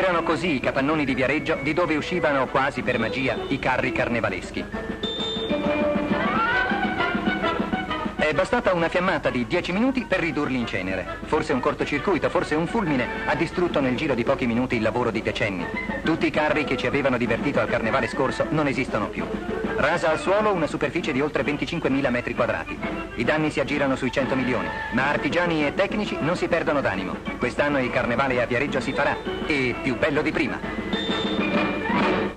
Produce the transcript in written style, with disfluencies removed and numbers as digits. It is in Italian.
Erano così i capannoni di Viareggio, di dove uscivano quasi per magia i carri carnevaleschi. È bastata una fiammata di 10 minuti per ridurli in cenere. Forse un cortocircuito, forse un fulmine ha distrutto nel giro di pochi minuti il lavoro di decenni. Tutti i carri che ci avevano divertito al carnevale scorso non esistono più. Rasa al suolo una superficie di oltre 25.000 metri quadrati. I danni si aggirano sui 100 milioni, ma artigiani e tecnici non si perdono d'animo. Quest'anno il carnevale a Viareggio si farà, e più bello di prima.